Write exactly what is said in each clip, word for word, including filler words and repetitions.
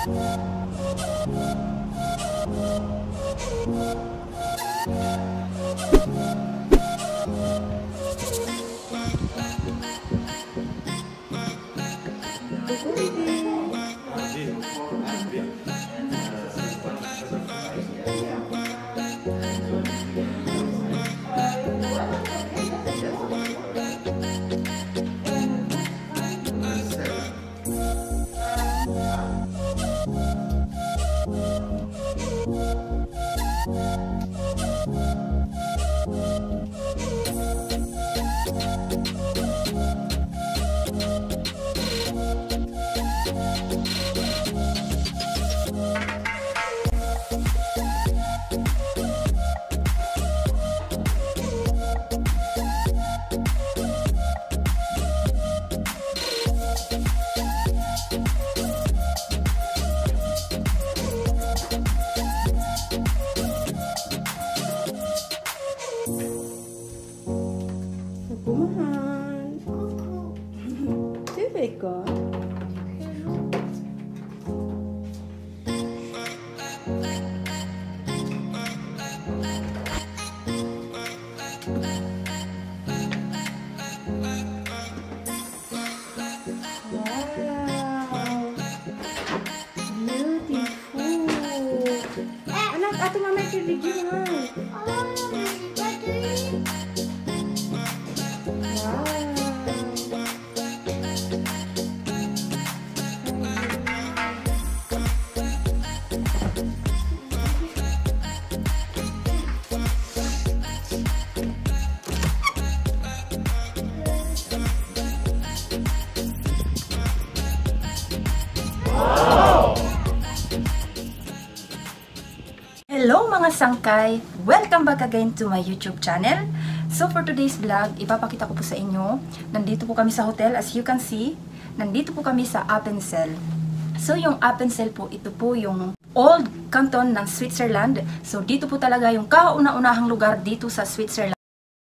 Hello mga sangkay! Welcome back again to my YouTube channel. So for today's vlog, ipapakita ko po sa inyo. Nandito po kami sa hotel, as you can see. Nandito po kami sa Appenzell. So yung Appenzell po, ito po yung old canton ng Switzerland. So dito po talaga yung kauna-unahang lugar dito sa Switzerland.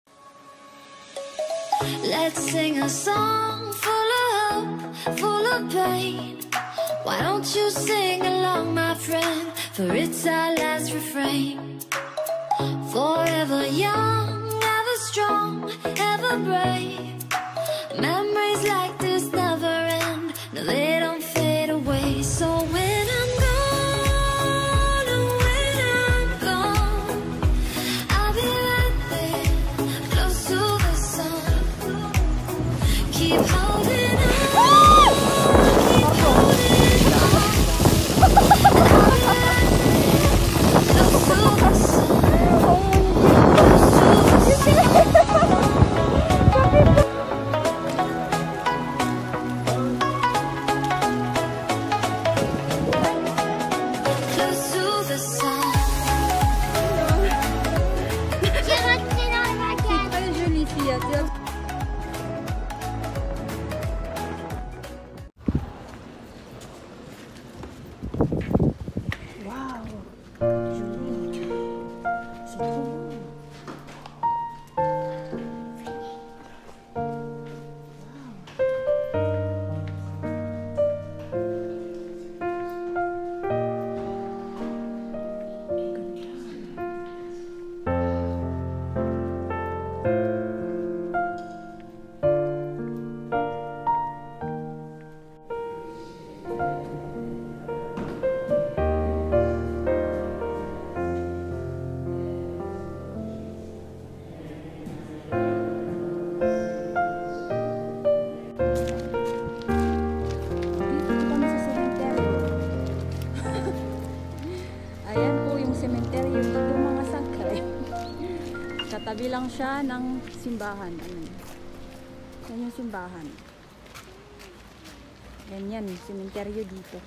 Let's sing a song full of hope, full of pain. Why don't you sing along, my friend? For it's our last refrain. Forever young, ever strong, ever brave. Memories like this never end. No, they don't fade away. So when I'm gone, and when I'm gone, I'll be right there, close to the sun. Keep holding on, keep holding on. Katabi lang siya ng simbahan. Ayan. Yan yung simbahan. Yan yan, sementeryo dito.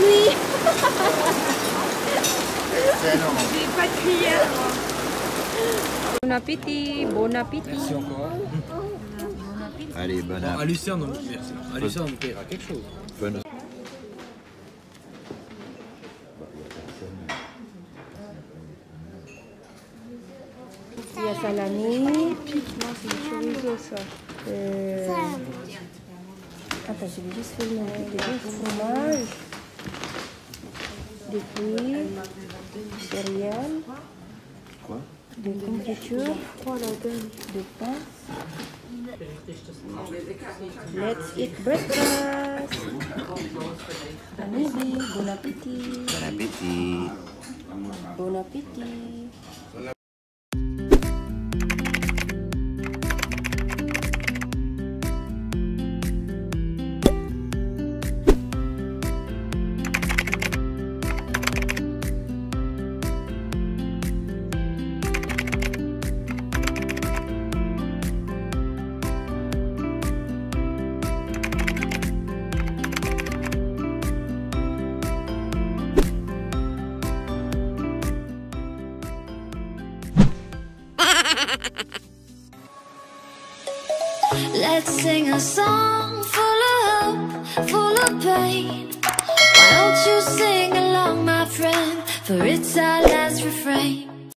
pluie. J'ai pas de cuillère. Bon appétit, bon appétit. Merci encore. Allez, bonne Bon, app. à Lucien, on, merci. À Lucien, on me paiera quelque chose. Bonne. Il y a salami. Non, c'est du chorizo ça. Euh... Attends, je vais juste filmer des fromages, des fruits, des céréales, Quoi? des confitures, des pain. Let's eat breakfast. À midi, bon appétit. Bon appétit. Bon appétit. Let's sing a song full of hope, full of pain. Why don't you sing along, my friend? For it's our last refrain.